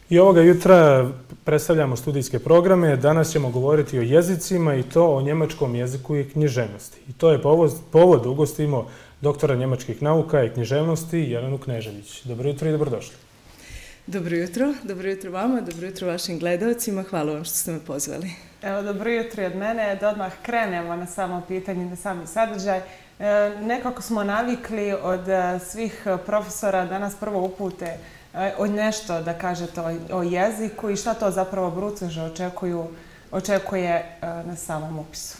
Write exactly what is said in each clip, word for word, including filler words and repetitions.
I ovoga jutra predstavljamo studijske programe. Danas ćemo govoriti o jezicima i to o njemačkom jeziku i književnosti. I to je povod da ugostimo doktora njemačkih nauka i književnosti Jelenu Knežević. Dobro jutro i dobrodošli. Dobro jutro, dobro jutro vama, dobro jutro vašim gledalcima. Hvala vam što ste me pozvali. Evo, dobro jutro i od mene, da odmah krenemo na samo pitanje, na sami sadržaj. Nekako smo navikli od svih profesora da nas prvo upute o nešto da kažete o jeziku i šta to zapravo brucože očekuje na samom upisu.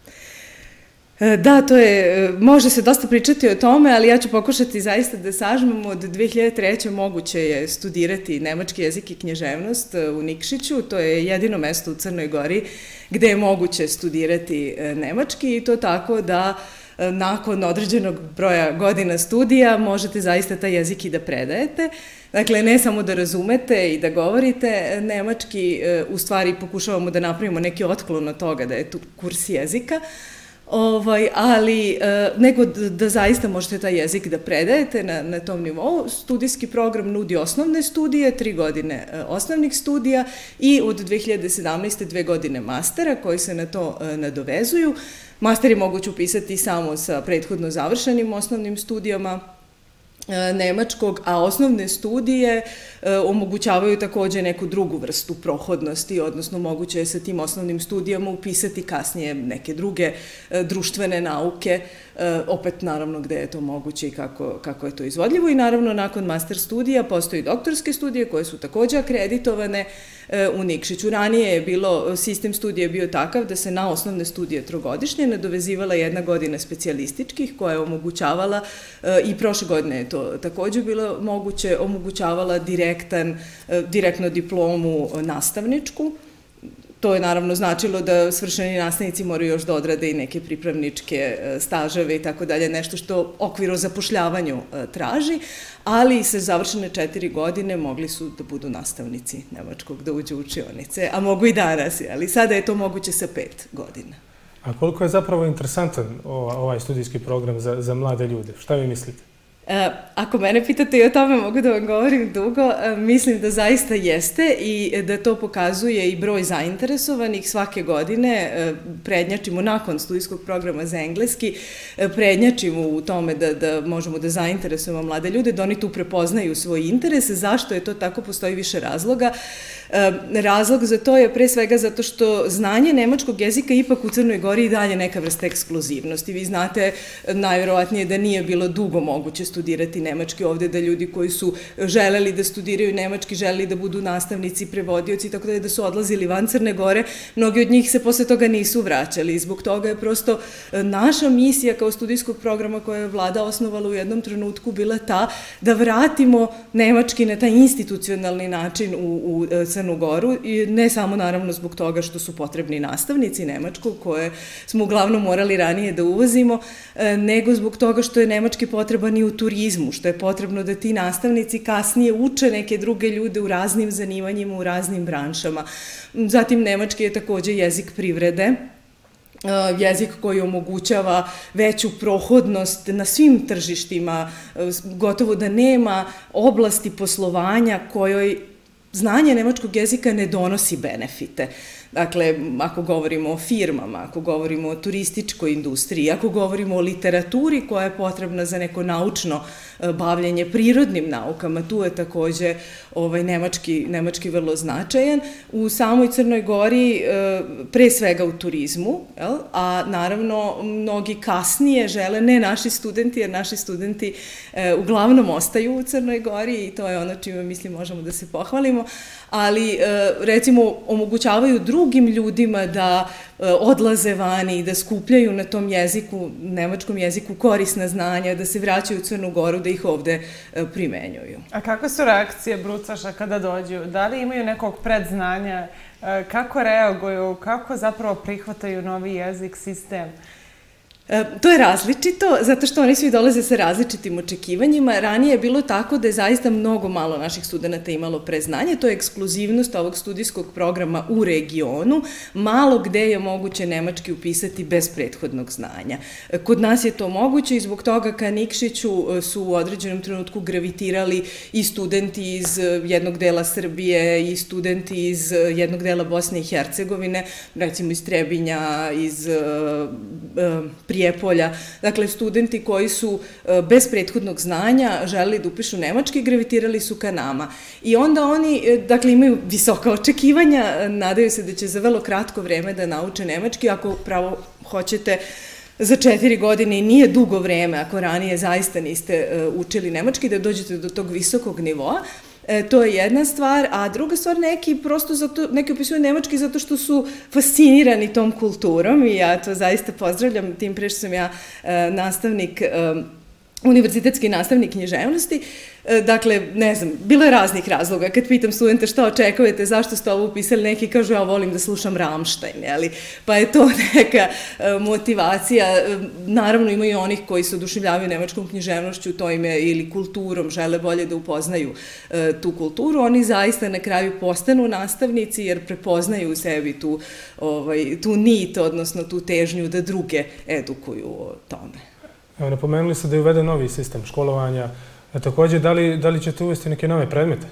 Da, to je, može se dosta pričati o tome, ali ja ću pokušati zaista da sažmem. Od dve hiljade treće. moguće je studirati nemački jezik i književnost u Nikšiću. To je jedino mesto u Crnoj Gori gde je moguće studirati nemački i to tako da nakon određenog broja godina studija možete zaista taj jezik i da predajete. Dakle, ne samo da razumete i da govorite nemački, u stvari pokušavamo da napravimo neki otklon od toga da je tu kurs jezika, ali nego da zaista možete taj jezik da predajete na tom nivou. Studijski program nudi osnovne studije, tri godine osnovnih studija i od dve hiljade sedamnaeste. dve godine mastera koji se na to nadovezuju. Master je moguće upisati samo sa prethodno završenim osnovnim studijama nemačkog, a osnovne studije omogućavaju takođe neku drugu vrstu prohodnosti, odnosno moguće je sa tim osnovnim studijama upisati kasnije neke druge društvene nauke, opet naravno gde je to moguće i kako je to izvodljivo. I naravno nakon master studija postoji doktorske studije koje su takođe akreditovane u Nikšiću. Ranije je bilo, sistem studija bio takav da se na osnovne studije trogodišnje nadovezivala jedna godina specijalističkih koja je omogućavala, i prošle godine je to takođe bilo moguće, omogućavala direktan, direktno diplomu nastavničku. To je naravno značilo da svršeni nastavnici moraju još da odrade i neke pripravničke staževe i tako dalje, nešto što okvir o zapošljavanju traži, ali sa završene četiri godine mogli su da budu nastavnici nemačkog, da uđu u učionice, a mogu i danas, ali sada je to moguće sa pet godina. A koliko je zapravo interesantan ovaj studijski program za mlade ljude? Šta vi mislite? Ako mene pitate i o tome, mogu da vam govorim dugo. Mislim da zaista jeste i da to pokazuje i broj zainteresovanih. Svake godine prednjačimo nakon studijskog programa za engleski, prednjačimo u tome da možemo da zainteresujemo mlade ljude, da oni tu prepoznaju svoj interes. Zašto je to tako? Postoji više razloga. Razlog za to je pre svega zato što znanje nemačkog jezika ipak u Crnoj Gori i dalje neka vrsta ekskluzivnosti. Vi znate najverovatnije da nije bilo dugo moguće studirati nemački ovde, da ljudi koji su želeli da studiraju nemački, želeli da budu nastavnici, prevodioci i tako da su odlazili van Crne Gore, mnogi od njih se posle toga nisu vraćali. Zbog toga je prosto naša misija kao studijskog programa koje je vlada osnovala u jednom trenutku bila ta da vratimo nemački na taj institucionalni način u Crnu Goru i ne samo naravno zbog toga što su potrebni nastavnici nemačkog koje smo uglavnom morali ranije da uvozimo, nego zbog toga što je nemački potreban i u turizmu, što je potrebno da ti nastavnici kasnije uče neke druge ljude u raznim zanimanjima, u raznim branšama. Zatim nemački je takođe jezik privrede, jezik koji omogućava veću prohodnost na svim tržištima, gotovo da nema oblasti poslovanja kojoj znanje nemačkog jezika ne donosi benefite. Dakle, ako govorimo o firmama, ako govorimo o turističkoj industriji, ako govorimo o literaturi koja je potrebna za neko naučno bavljenje prirodnim naukama, tu je takođe nemački vrlo značajan. U samoj Crnoj Gori, pre svega u turizmu, a naravno mnogi kasnije žele, ne naši studenti, jer naši studenti uglavnom ostaju u Crnoj Gori i to je ono čime mislim možemo da se pohvalimo, ali recimo omogućavaju drugim ljudima da odlaze vani i da skupljaju na tom jeziku, nemačkom jeziku korisna znanja, da se vraćaju u Crnu Goru, da ih ovde primenjuju. A kakve su reakcije brucaša kada dođu? Da li imaju nekog predznanja? Kako reaguju? Kako zapravo prihvataju novi jezik, sistem? To je različito, zato što oni svi dolaze sa različitim očekivanjima. Ranije je bilo tako da je zaista mnogo malo naših studenta imalo preznanje. To je ekskluzivnost ovog studijskog programa u regionu. Malo gde je moguće nemački upisati bez prethodnog znanja. Kod nas je to moguće i zbog toga ka Nikšiću su u određenom trenutku gravitirali i studenti iz jednog dela Srbije i studenti iz jednog dela Bosne i Hercegovine, recimo iz Trebinja, iz Prijepolja. Dakle, studenti koji su bez prethodnog znanja želeli da upišu nemački, gravitirali su ka nama. I onda oni, dakle, imaju visoka očekivanja, nadaju se da će za vrlo kratko vreme da nauče nemački, ako pravo hoćete za četiri godine i nije dugo vreme, ako ranije zaista niste učili nemački, da dođete do tog visokog nivoa. To je jedna stvar, a druga stvar, neki prosto zato, neki upisuju nemački zato što su fascinirani tom kulturom i ja to zaista pozdravljam, tim pre što sam ja nastavnik, univerzitetski nastavnik književnosti. Dakle, ne znam, bilo je raznih razloga. Kad pitam studenta šta očekujete, zašto ste ovo upisali, neki kažu ja volim da slušam Rammstein, jeli? Pa je to neka motivacija. Naravno, imaju onih koji se oduševljavaju nemačkom književnošću, to ime ili kulturom, žele bolje da upoznaju tu kulturu. Oni zaista na kraju postanu nastavnici jer prepoznaju u sebi tu, ovaj, tu nit, odnosno tu težnju da druge edukuju o tome. Evo, napomenuli ste da je uveden novi sistem školovanja. A također, da li, da li ćete uvesti neke nove predmete?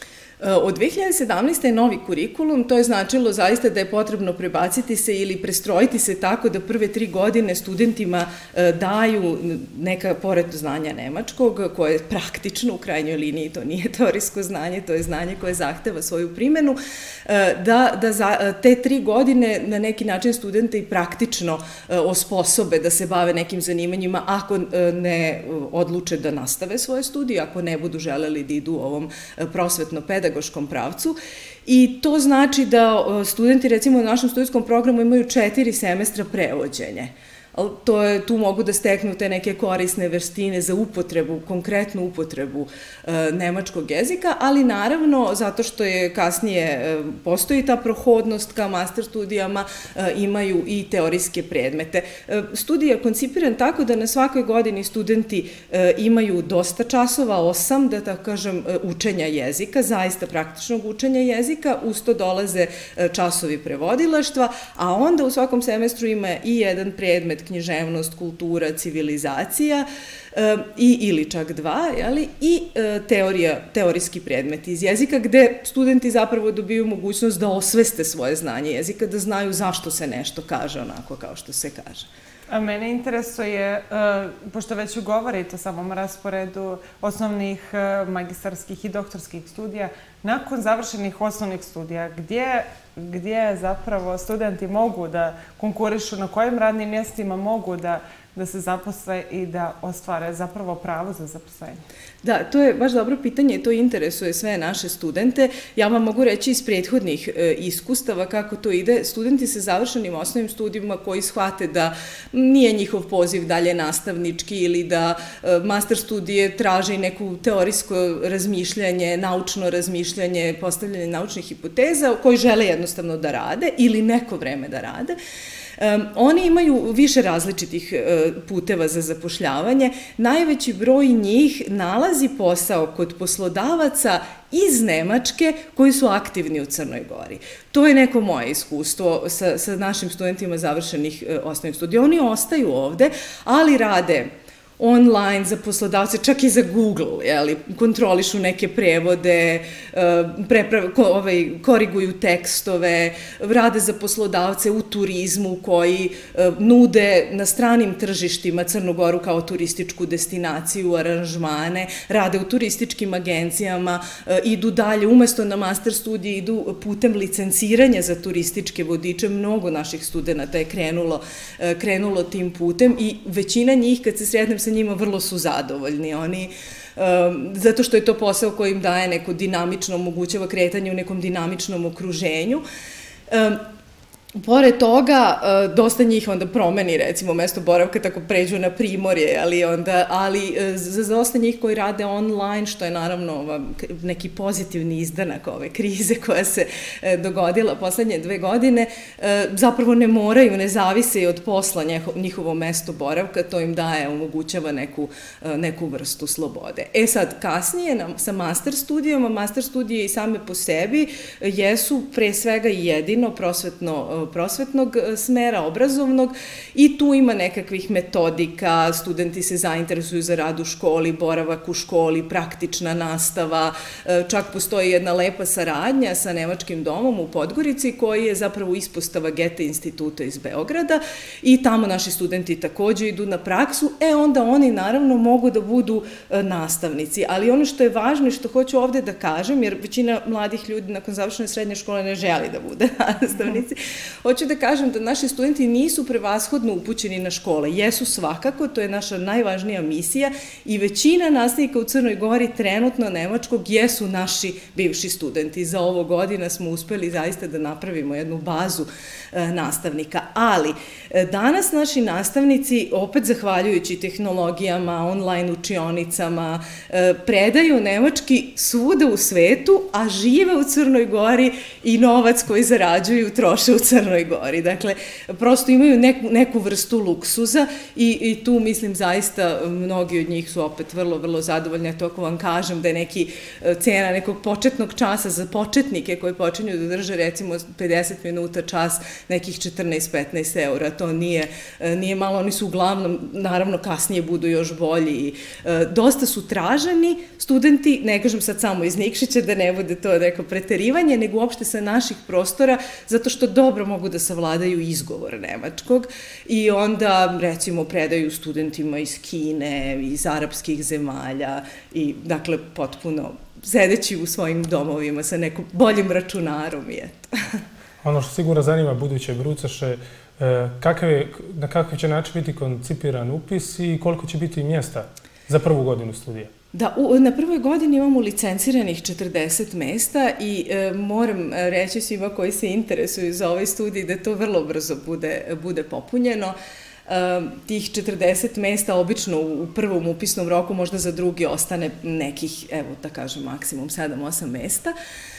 Od dve hiljade sedamnaeste. je novi kurikulum, to je značilo zaista da je potrebno prebaciti se ili prestrojiti se tako da prve tri godine studentima daju neka, pored znanja nemačkog, koje je praktično u krajnjoj liniji, to nije teorijsko znanje, to je znanje koje zahteva svoju primjenu, da, da za te tri godine na neki način studente i praktično osposobe da se bave nekim zanimanjima ako ne odluče da nastave svoje studije, ako ne budu želeli da idu u ovom prosvetno-pedagoškom pravcu. I to znači da studenti, recimo, u našem studijskom programu imaju četiri semestra prevođenje. To je, tu mogu da steknu te neke korisne veštine za upotrebu, konkretnu upotrebu e, nemačkog jezika, ali naravno, zato što je kasnije e, postoji ta prohodnost ka master studijama, e, imaju i teorijske predmete. E, studij je koncipiran tako da na svakoj godini studenti e, imaju dosta časova, osam, da tako kažem, učenja jezika, zaista praktičnog učenja jezika, uz to dolaze e, časovi prevodilaštva, a onda u svakom semestru ima i jedan predmet književnost, kultura, civilizacija i ili čak dva, jeli, i teorija, teorijski predmeti iz jezika gde studenti zapravo dobiju mogućnost da osveste svoje znanje jezika, da znaju zašto se nešto kaže onako kao što se kaže. A mene interesuje, pošto već govorite o samom rasporedu osnovnih magistarskih i doktorskih studija, nakon završenih osnovnih studija, gdje, gdje zapravo studenti mogu da konkurišu, na kojim radnim mjestima mogu da da se zaposle i da ostvare zapravo pravo za zaposlenje? Da, to je baš dobro pitanje i to interesuje sve naše studente. Ja vam mogu reći iz prethodnih e, iskustava kako to ide. Studenti sa završenim osnovnim studijima koji shvate da nije njihov poziv dalje nastavnički ili da e, master studije traže neku teorijsko razmišljanje, naučno razmišljanje, postavljanje naučnih hipoteza koji žele jednostavno da rade ili neko vreme da rade. Um, oni imaju više različitih uh, puteva za zapošljavanje. Najveći broj njih nalazi posao kod poslodavaca iz Nemačke koji su aktivni u Crnoj Gori. To je neko moje iskustvo sa, sa našim studentima završenih uh, osnovnih studija. Oni ostaju ovde, ali rade online za poslodavce, čak i za Google, jeli, kontrolišu neke prevode, preprav, ko, ovaj, koriguju tekstove, rade za poslodavce u turizmu koji nude na stranim tržištima Crnu Goru kao turističku destinaciju, aranžmane, rade u turističkim agencijama, idu dalje, umesto na master studije, idu putem licenciranja za turističke vodiče. Mnogo naših studenta je krenulo, krenulo tim putem i većina njih, kad se sretnem sa njima, vrlo su zadovoljni. Oni, um, zato što je to posao koji im daje neko dinamično, omogućava kretanje u nekom dinamičnom okruženju. Um, Pored toga, dosta njih onda promeni, recimo, mesto boravka, tako pređu na Primorje, ali, onda, ali za dosta njih koji rade online, što je naravno neki pozitivni izdanak ove krize koja se dogodila poslednje dve godine, zapravo ne moraju, ne zavise i od posla njihovo mesto boravka, to im daje, omogućava neku, neku vrstu slobode. E sad, kasnije sa master studijama, master studije i same po sebi jesu pre svega i jedino prosvetno prosvetnog smera, obrazovnog, i tu ima nekakvih metodika, studenti se zainteresuju za rad u školi, boravak u školi, praktična nastava, čak postoji jedna lepa saradnja sa Nemačkim domom u Podgorici koji je zapravo ispostava Goethe instituta iz Beograda i tamo naši studenti takođe idu na praksu, e onda oni naravno mogu da budu nastavnici, ali ono što je važno i što hoću ovde da kažem, jer većina mladih ljudi nakon završene srednje škole ne želi da bude nastavnici, hoću da kažem da naši studenti nisu prevashodno upućeni na škole. Jesu svakako, to je naša najvažnija misija i većina nastavnika u Crnoj Gori trenutno nemačkog jesu naši bivši studenti. Za ovo godina smo uspeli zaista da napravimo jednu bazu nastavnika. Ali danas naši nastavnici, opet zahvaljujući tehnologijama, online učionicama, predaju nemački svuda u svetu, a žive u Crnoj Gori i novac koji zarađuju troše u Crnoj Gori. Dakle, prosto imaju neku, neku vrstu luksuza i, i tu, mislim, zaista mnogi od njih su opet vrlo, vrlo zadovoljni. To ako vam kažem da je neki cena nekog početnog časa za početnike koji počinju da drže, recimo, pedeset minuta čas, nekih četrnaest do petnaest eura. To nije, nije malo, oni su uglavnom, naravno, kasnije budu još bolji i dosta su traženi studenti, ne kažem sad samo iz Nikšića da ne bude to neko preterivanje, nego uopšte sa naših prostora, zato što dobro mogu da savladaju izgovor nemačkog i onda, recimo, predaju studentima iz Kine, iz arapskih zemalja i, dakle, potpuno sedeći u svojim domovima sa nekom boljim računarom i eto. Ono što sigurno zanima buduće brucaše, na kakav će način biti koncipiran upis i koliko će biti mjesta za prvu godinu studija? Da, na prvoj godini imamo licenciranih četrdeset mesta i moram reći svima koji se interesuju za ovaj studij da to vrlo brzo bude popunjeno. Tih četrdeset mesta obično u prvom upisnom roku, možda za drugi ostane nekih, evo da kažem, maksimum sedam osam mesta.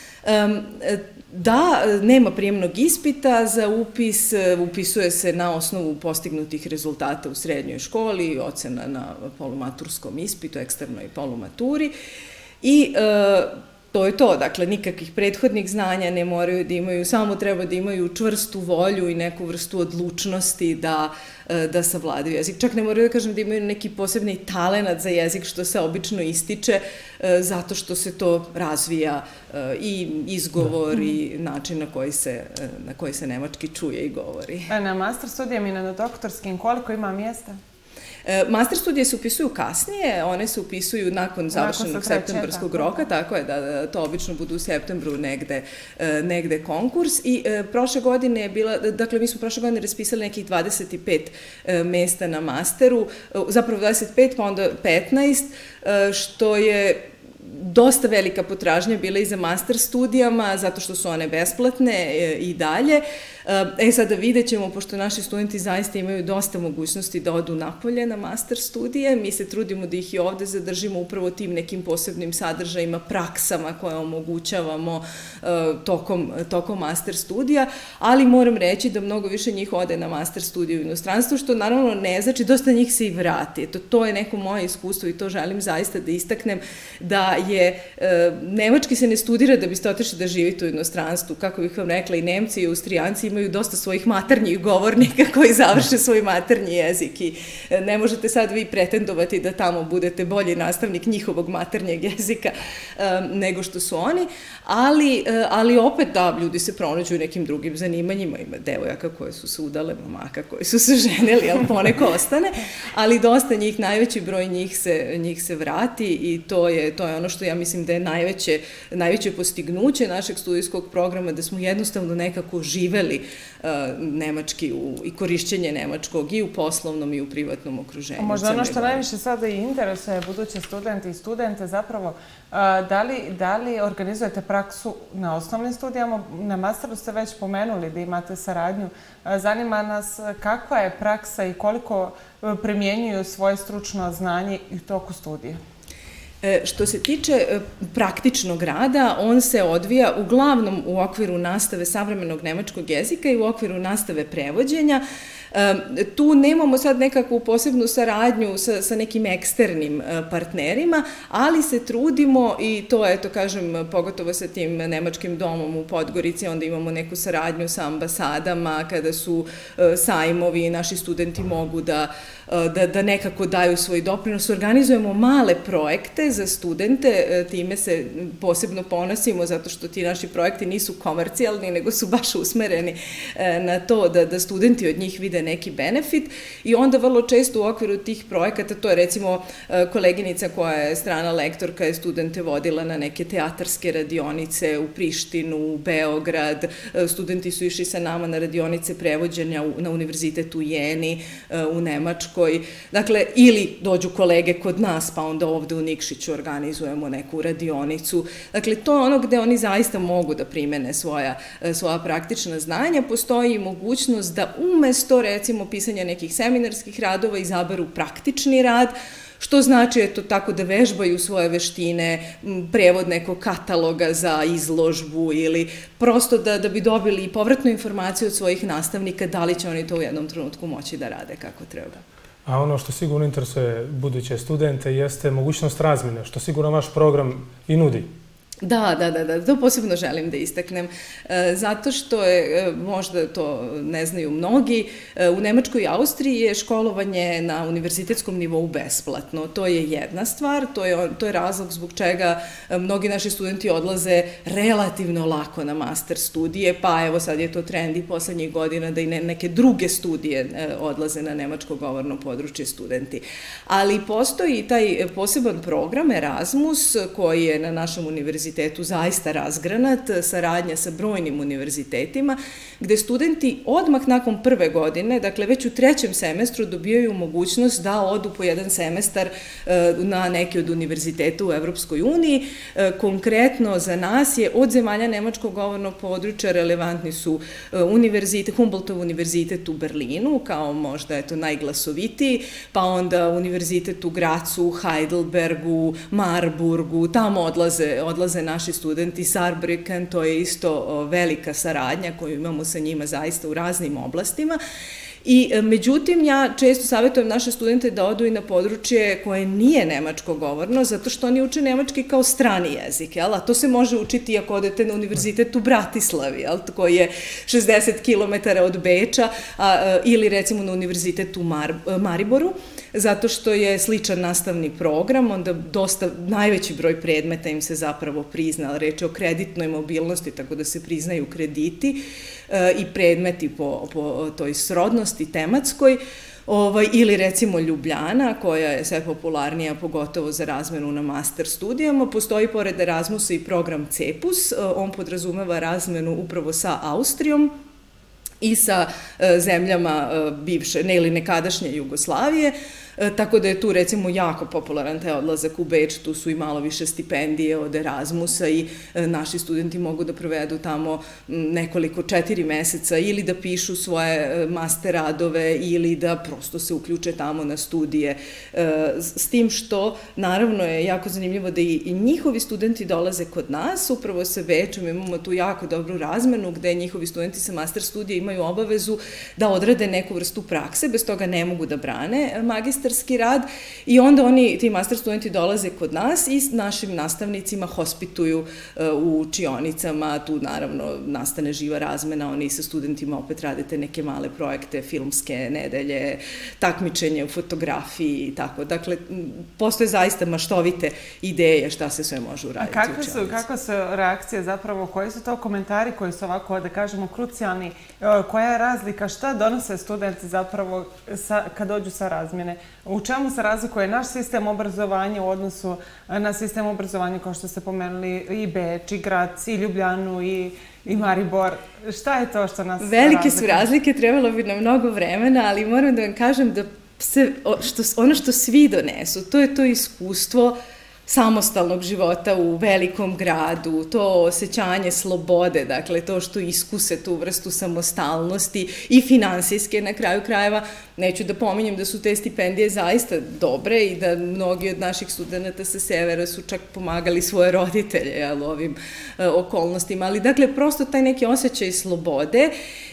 Da, nema prijemnog ispita za upis, upisuje se na osnovu postignutih rezultata u srednjoj školi, ocena na polumaturskom ispitu, eksternoj polumaturi i to je to, dakle, nikakvih prethodnih znanja ne moraju da imaju, samo treba da imaju čvrstu volju i neku vrstu odlučnosti da, da savladaju jezik. Čak ne moraju da kažem da imaju neki posebni talenat za jezik, što se obično ističe, zato što se to razvija i izgovor i način na koji se, na koji se nemački čuje i govori. A na master studijama i na doktorskim koliko ima mjesta? Master studije se upisuju kasnije, one se upisuju nakon završenog septembarskog roka, tako je da to obično budu u septembru negde konkurs i prošle godine je bila, dakle mi smo prošle godine raspisali nekih dvadeset pet mesta na masteru, zapravo dvadeset pet pa onda petnaest, što je dosta velika potražnja bila i za master studijama, zato što su one besplatne i dalje. E sada vidjet ćemo, pošto naši studenti zaista imaju dosta mogućnosti da odu napolje na master studije, mi se trudimo da ih i ovde zadržimo upravo tim nekim posebnim sadržajima, praksama koje omogućavamo tokom, tokom master studija, ali moram reći da mnogo više njih ode na master studiju u inostranstvu, što naravno ne znači, dosta njih se i vrati. Eto, to je neko moje iskustvo i to želim zaista da istaknem, da je, nemački se ne studira da biste otišli da živite u inostranstvu, kako bih vam rekla, i Nemci i Austrijanci imaju dosta svojih maternjih govornika koji završe svoj maternji jezik i ne možete sad vi pretendovati da tamo budete bolji nastavnik njihovog maternjeg jezika nego što su oni, ali, ali opet da, ljudi se pronađu u nekim drugim zanimanjima, ima devojaka koje su se udale, momaka koji su se ženili, ali poneko ostane, ali dosta njih, najveći broj njih se, njih se vrati i to je, to je ono što ja ja mislim da je najveće, najveće postignuće našeg studijskog programa da smo jednostavno nekako živeli uh, nemački u, i korišćenje nemačkog i u poslovnom i u privatnom okruženju. Možda ono što najviše sada i interesuje buduće studente i studente zapravo, uh, da li, da li organizujete praksu na osnovnim studijama? Na masteru ste već pomenuli da imate saradnju. Uh, zanima nas kakva je praksa i koliko primjenjuju svoje stručno znanje i u toku studija. Što se tiče praktičnog rada, on se odvija uglavnom u okviru nastave savremenog nemačkog jezika i u okviru nastave prevođenja. Tu nemamo sad nekakvu posebnu saradnju sa, sa nekim eksternim partnerima, ali se trudimo i to, eto, kažem, pogotovo sa tim nemačkim domom u Podgorici, onda imamo neku saradnju sa ambasadama, kada su sajmovi, naši studenti mogu da, da, da nekako daju svoj doprinos. Organizujemo male projekte za studente, time se posebno ponosimo zato što ti naši projekti nisu komercijalni, nego su baš usmereni na to da, da studenti od njih vide neki benefit i onda vrlo često u okviru tih projekata, to je recimo koleginica koja je strana lektorka, je studente vodila na neke teatarske radionice u Prištinu, u Beograd, studenti su išli sa nama na radionice prevođenja na univerzitetu u Jeni, u Nemačkoj, dakle, ili dođu kolege kod nas, pa onda ovde u Nikšiću organizujemo neku radionicu. Dakle, to je ono gde oni zaista mogu da primene svoja, svoja praktična znanja. Postoji mogućnost da umesto, recimo, pisanja nekih seminarskih radova izaberu praktični rad, što znači, eto, tako da vežbaju svoje veštine, prevod nekog kataloga za izložbu ili prosto da, da bi dobili povratnu informaciju od svojih nastavnika da li će oni to u jednom trenutku moći da rade kako treba. A ono što sigurno interesuje buduće studente jeste mogućnost razmjene, što sigurno vaš program i nudi. Da, da, da, da, to posebno želim da istaknem, zato što je, možda to ne znaju mnogi, u Nemačkoj i Austriji je školovanje na univerzitetskom nivou besplatno. To je jedna stvar, to je, to je razlog zbog čega mnogi naši studenti odlaze relativno lako na master studije, pa evo sad je to trend i poslednjih godina da i neke druge studije odlaze na nemačko govorno područje studenti. Ali postoji i taj poseban program Erasmus koji je na našem univerzitetu zaista razgranat, saradnja sa brojnim univerzitetima, gde studenti odmah nakon prve godine, dakle već u trećem semestru, dobijaju mogućnost da odu po jedan semestar na neki od univerziteta u Evropskoj uniji. Konkretno za nas je od zemalja nemačkog govornog područja relevantni su univerzitet, Humboldtov univerzitet u Berlinu, kao možda eto najglasovitiji, pa onda univerzitet u Gracu, Heidelbergu, Marburgu, tamo odlaze, odlaze naši studenti, Saarbrücken, to je isto velika saradnja koju imamo sa njima zaista u raznim oblastima. I međutim, ja često savjetujem naše studente da odu i na područje koje nije nemačko govorno, zato što oni uče nemački kao strani jezik, jel? A to se može učiti ako odete na univerzitet u Bratislavi, jel? Koji je šezdeset kilometara od Beča, a, ili recimo na univerzitetu u Mar, Mariboru, zato što je sličan nastavni program, onda dosta, najveći broj predmeta im se zapravo prizna, reč je o kreditnoj mobilnosti, tako da se priznaju krediti e, i predmeti po, po toj srodnosti tematskoj, ovaj, ili recimo Ljubljana, koja je sve popularnija, pogotovo za razmenu na master studijama. Postoji pored Erasmusa i program CEPUS, on podrazumeva razmenu upravo sa Austrijom i sa e, zemljama e, bivše, ne ili nekadašnje Jugoslavije, e, tako da je tu recimo jako popularan taj odlazak u Beč, tu su i malo više stipendije od Erasmusa i e, naši studenti mogu da provedu tamo nekoliko četiri meseca ili da pišu svoje e, master radove ili da prosto se uključe tamo na studije. E, s tim što, naravno, je jako zanimljivo da i, i njihovi studenti dolaze kod nas, upravo sa Bečom imamo tu jako dobru razmenu gde njihovi studenti sa master studija imaju obavezu da odrade neku vrstu prakse, bez toga ne mogu da brane magistarski rad i onda oni, ti master studenti dolaze kod nas i s našim nastavnicima hospituju u učionicama, tu naravno nastane živa razmena, oni sa studentima opet radite neke male projekte, filmske nedelje, takmičenje u fotografiji i tako. Dakle, postoje zaista maštovite ideje šta se sve može uraditi u učionici. A kakve su reakcije zapravo, koji su to komentari koji su ovako, da kažemo, krucijalni, koja je razlika, šta donose studenti zapravo sa, kad dođu sa razmjene? U čemu se razlikuje naš sistem obrazovanja u odnosu na sistem obrazovanja, kao što ste pomenuli, i Beč, i Grac, i Ljubljanu, i, i Maribor? Šta je to što nas razlikuje? Velike su razlike, trebalo bi nam mnogo vremena, ali moram da vam kažem da se, što, ono što svi donesu, to je to iskustvo samostalnog života u velikom gradu, to osjećanje slobode, dakle to što iskuse tu vrstu samostalnosti i finansijske na kraju krajeva. Neću da pominjem da su te stipendije zaista dobre i da mnogi od naših studenta sa severa su čak pomagali svoje roditelje, jel, ovim e, okolnostima, ali dakle prosto taj neki osjećaj slobode.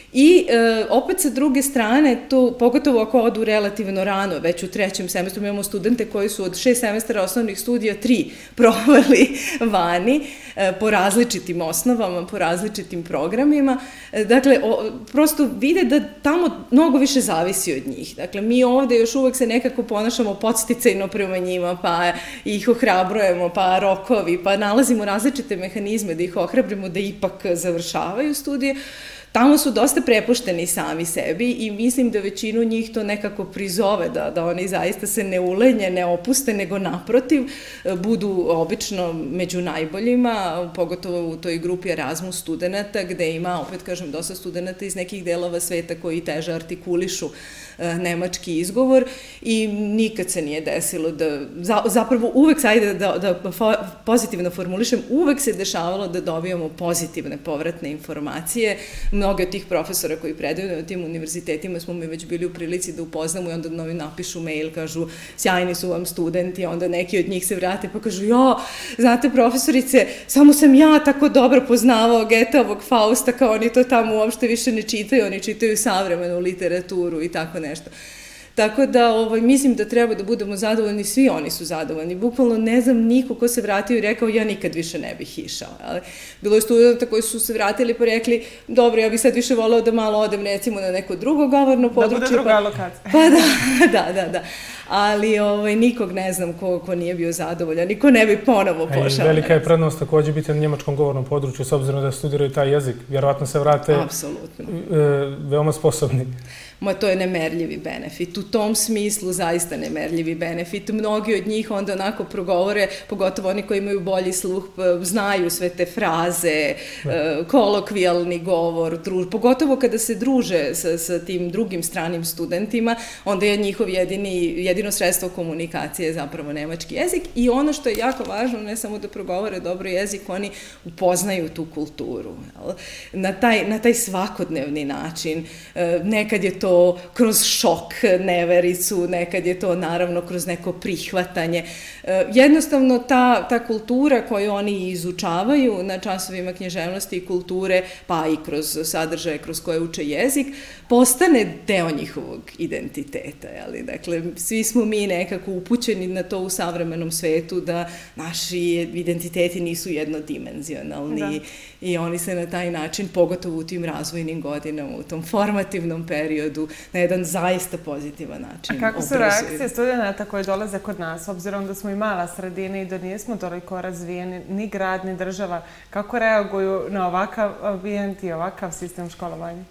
I e, opet sa druge strane, to, pogotovo ako odu relativno rano, već u trećem semestru, imamo studente koji su od šest semestara osnovnih studija tri proveli vani e, po različitim osnovama, po različitim programima. E, dakle, o, prosto vide da tamo mnogo više zavisi od njih. Dakle, mi ovde još uvek se nekako ponašamo podsticajno prema njima, pa ih ohrabrujemo, pa rokovi, pa nalazimo različite mehanizme da ih ohrabrimo da ipak završavaju studije. Tamo su dosta prepušteni sami sebi i mislim da većinu njih to nekako prizove, da, da oni zaista se ne ulenje, ne opuste, nego naprotiv budu obično među najboljima, pogotovo u toj grupi Erasmus studenta, gde ima, opet kažem, dosta studenta iz nekih delova sveta koji teže artikulišu nemački izgovor i nikad se nije desilo da, zapravo uvek, sajde da, da pozitivno formulišem, uvek se dešavalo da dobijamo pozitivne povratne informacije. Mnogi od tih profesora koji predaju na tim univerzitetima smo mi već bili u prilici da upoznamo i onda novi napišu mail, kažu sjajni su vam studenti, onda neki od njih se vrate pa kažu jo, znate profesorice, samo sam ja tako dobro poznavao Goetheovog Fausta, kao oni to tamo uopšte više ne čitaju, oni čitaju savremenu literaturu i tako nešto. Tako da ovaj, mislim da treba da budemo zadovoljni, svi oni su zadovoljni. Bukvalno ne znam niko ko se vratio i rekao ja nikad više ne bih išao. Ali, bilo je studenta koji su se vratili pa rekli dobro, ja bih sad više voleo da malo odem recimo na neko drugo govorno područje. Da bude druga lokacija. Pa da, da, da, da. Ali ovaj, nikog ne znam ko, ko nije bio zadovoljan, niko ne bi ponovo pošao. I velika je prednost takođe biti na njemačkom govornom području, s obzirom da studiraju taj jezik. Vjerovatno se vrate apsolutno e, veoma sposobni. Ma to je nemerljivi benefit. U tom smislu zaista nemerljivi benefit. Mnogi od njih onda onako progovore, pogotovo oni koji imaju bolji sluh, znaju sve te fraze, ne. kolokvijalni govor, druž, pogotovo kada se druže sa, sa tim drugim stranim studentima, onda je njihov jedini, jedino sredstvo komunikacije zapravo nemački jezik i ono što je jako važno, ne samo da progovore dobro jezik, oni upoznaju tu kulturu. Jel? Na taj, na taj svakodnevni način. Nekad je to kroz šok, nevericu, nekad je to naravno kroz neko prihvatanje. Jednostavno ta, ta kultura koju oni izučavaju na časovima književnosti i kulture, pa i kroz sadržaje kroz koje uče jezik, postane deo njihovog identiteta. Jeli? Dakle, svi smo mi nekako upućeni na to u savremenom svetu da naši identiteti nisu jednodimenzionalni da. I oni se na taj način, pogotovo u tim razvojnim godinama, u tom formativnom periodu, na jedan zaista pozitivan način. A kako su reakcije studenta koji dolaze kod nas, obzirom da smo i mala sredina i da nismo toliko razvijeni, ni grad, ni država, kako reaguju na ovakav ambijent i ovakav sistem školovanja?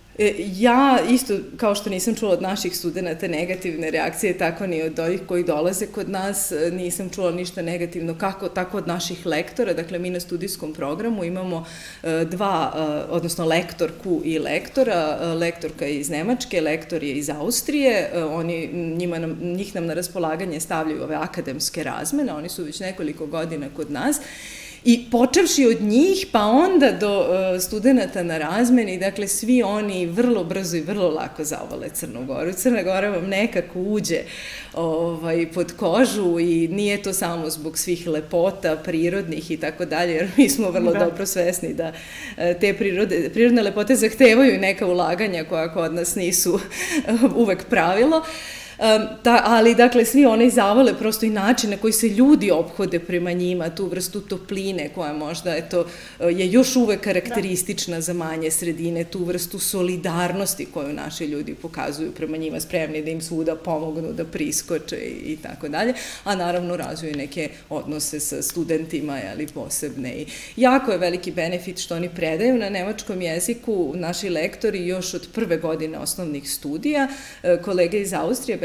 Ja isto, kao što nisam čula od naših studenta negativne reakcije, tako ni od ovih koji dolaze kod nas, nisam čula ništa negativno, kako, tako od naših lektora. Dakle, mi na studijskom programu imamo dva, odnosno lektorku i lektora. Lektorka je iz Nemačke, lektor je iz Austrije. Oni, njima nam, njih nam na raspolaganje stavljaju ove akademske razmene, oni su već nekoliko godina kod nas. I počevši od njih, pa onda do uh, studenta na razmeni, dakle, svi oni vrlo brzo i vrlo lako zavole Crnu Goru. Crna Gora vam nekako uđe ovaj, pod kožu i nije to samo zbog svih lepota, prirodnih i tako dalje, jer mi smo vrlo da. dobro svesni da uh, te prirode, prirodne lepote zahtevaju neka ulaganja koja kod nas nisu uvek pravilo. Um, ta, ali, dakle, svi oni zavole prosto i način na koji se ljudi ophode prema njima, tu vrstu topline koja možda, eto, je još uvek karakteristična da. za manje sredine, tu vrstu solidarnosti koju naši ljudi pokazuju prema njima, spremni da im svuda pomognu, da priskoče i, i tako dalje, a naravno razviju neke odnose sa studentima, ali posebne. I jako je veliki benefit što oni predaju na nemačkom jeziku, naši lektori još od prve godine osnovnih studija, kolege iz Austrije,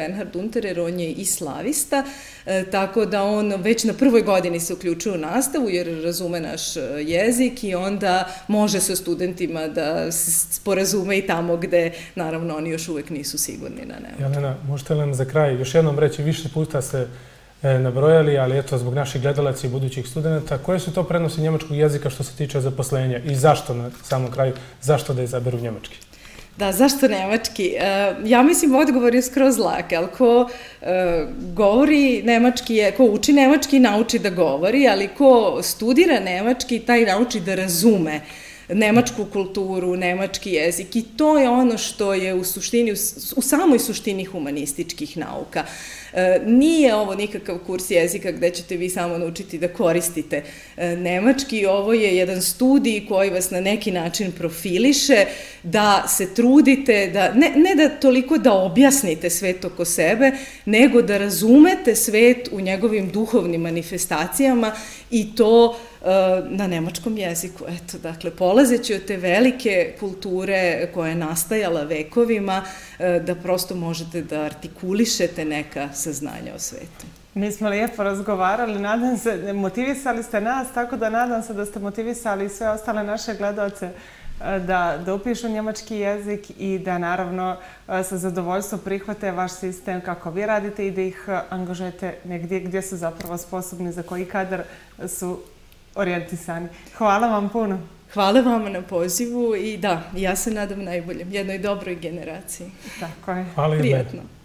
Bernhard Unterer, on je i slavista, tako da on već na prvoj godini se uključuje u nastavu jer razume naš jezik i onda može sa studentima da sporazume i tamo gde, naravno, oni još uvek nisu sigurni na nemačkom. Jelena, možete li nam za kraj još jednom reći, više puta ste nabrojali, ali eto, zbog naših gledalaca i budućih studenta, koje su to prednosti njemačkog jezika što se tiče zaposlenja i zašto na samom kraju, zašto da izaberu njemački? Da, zašto nemački? Ja mislim, odgovor je skroz lak, ali ko govori nemački, ko uči nemački, nauči da govori, ali ko studira nemački, taj nauči da razume nemačku kulturu, nemački jezik i to je ono što je u suštini, u samoj suštini humanističkih nauka. Nije ovo nikakav kurs jezika gde ćete vi samo naučiti da koristite nemački, ovo je jedan studij koji vas na neki način profiliše, da se trudite, da, ne, ne da toliko da objasnite svet oko sebe, nego da razumete svet u njegovim duhovnim manifestacijama i to na nemačkom jeziku. Eto, dakle, polazeći od te velike kulture koja je nastajala vekovima, da prosto možete da artikulišete neka saznanja o svetu. Mi smo lijepo razgovarali, nadam se, motivisali ste nas, tako da nadam se da ste motivisali sve ostale naše gledaoce da, da upišu njemački jezik i da naravno sa zadovoljstvom prihvate vaš sistem kako vi radite i da ih angažujete negdje gdje su zapravo sposobni, za koji kadar su orijentisani. Hvala vam puno. Hvala vama na pozivu i da, ja se nadam najboljem, jednoj dobroj generaciji. Tako je. Hvala. Prijatno.